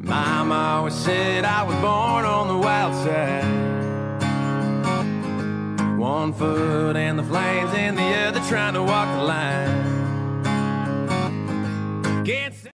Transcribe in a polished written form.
Mama always said I was born on the wild side. One foot in the flames and the other trying to walk the line. Can't